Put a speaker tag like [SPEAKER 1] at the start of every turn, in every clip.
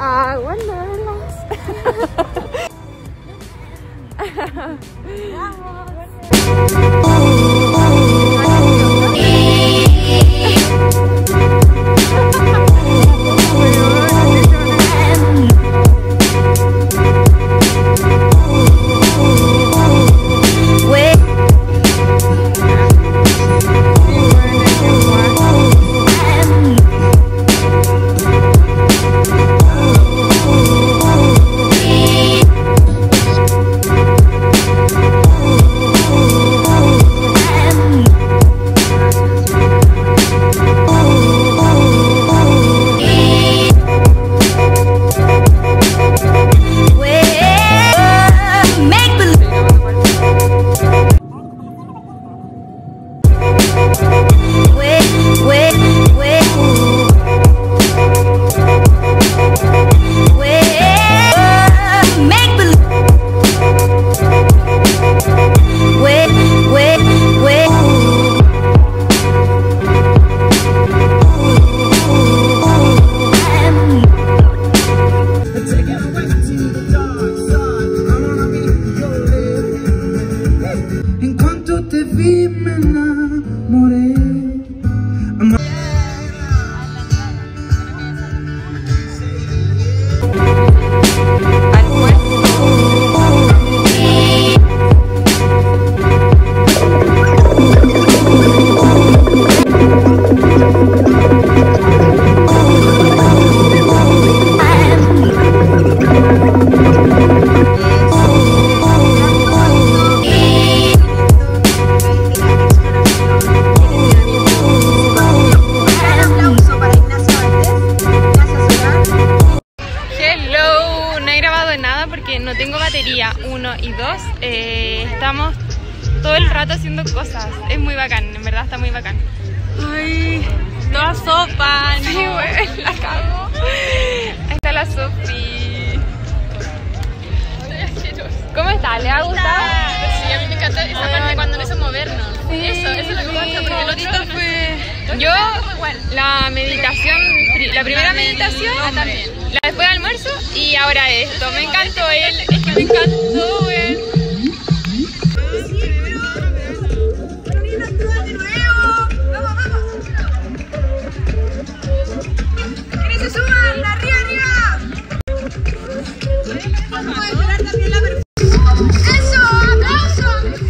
[SPEAKER 1] Aguántalas. No tengo batería, 1 y 2. Estamos todo el rato haciendo cosas. Es muy bacán, en verdad está muy bacán. Ay, toda sopa. Sí, güey, la cago. Ahí está la Sofi. ¿Cómo está? ¿Le ha gustado?
[SPEAKER 2] Sí, a mí me encanta esa parte cuando no hizo movernos. Sí, eso es lo que me gusta, porque el otro fue...
[SPEAKER 1] Yo, la meditación, la primera meditación, la después de almuerzo y ahora esto. Me encantó él, es que me encantó, güey.
[SPEAKER 3] ¡Que se suban! ¡Arriba, arriba! Vamos a esperar también la perfección. ¡Eso! ¡Aplausos!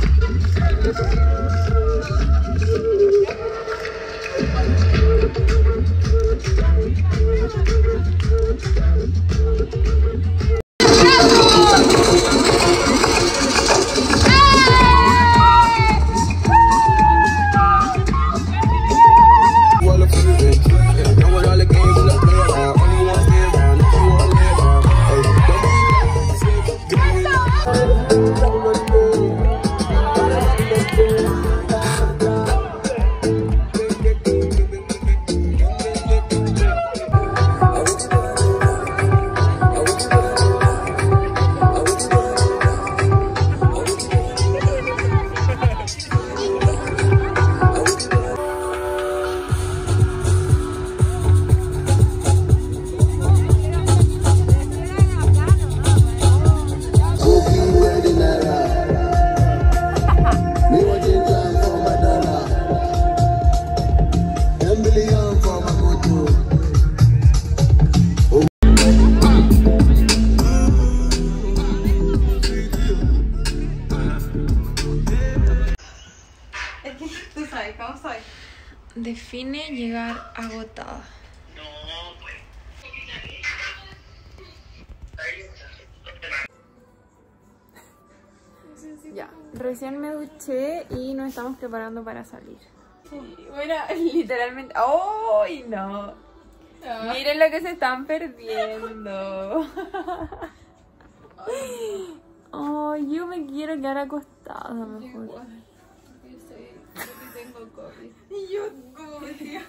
[SPEAKER 1] Define llegar agotada. Ya, recién me duché y nos estamos preparando para salir. Sí, bueno, literalmente. ¡Ay, no! Miren lo que se están perdiendo. Oh, yo me quiero quedar acostada mejor.
[SPEAKER 3] Tengo COVID.
[SPEAKER 1] Y yo, como decía.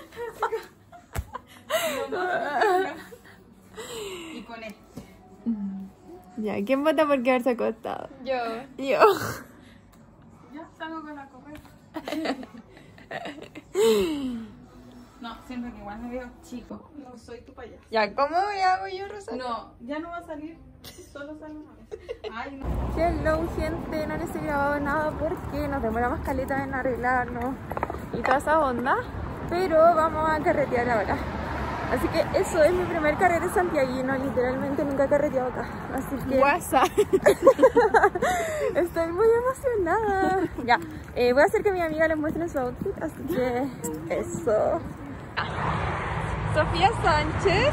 [SPEAKER 3] Y con él.
[SPEAKER 1] Ya, ¿quién vota por quedarse acostado?
[SPEAKER 2] Yo.
[SPEAKER 1] Yo.
[SPEAKER 3] Ya salgo con la correa.
[SPEAKER 4] No, siento que igual me veo chico. No soy tu payaso.
[SPEAKER 1] Ya, ¿cómo me hago yo, Rosario?
[SPEAKER 4] No, ya no va a salir. Solo sale una vez. Ay, no.
[SPEAKER 1] Hello, gente, no les he grabado nada porque nos demoramos caleta en arreglarnos y toda esa onda, pero vamos a carretear ahora. Así que eso es mi primer carrete santiaguino, literalmente nunca he carreteado acá, así que... ¡Guasa! Estoy muy emocionada. Ya, voy a hacer que mi amiga les muestre su outfit, así que eso. Sofía Sánchez.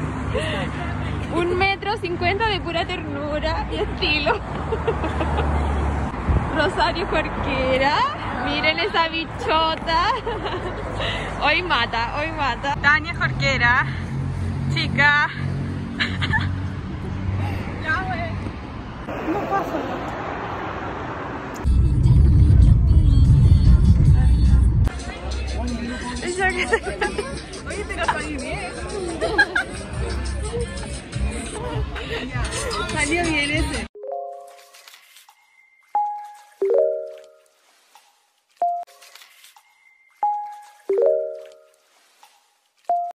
[SPEAKER 1] 1,50 m de pura ternura y estilo. Rosario Jorquera. Miren esa bichota. Hoy mata, hoy mata. Tania Jorquera. Chica. Ya, güey. No pasa. Oye, te lo salí bien.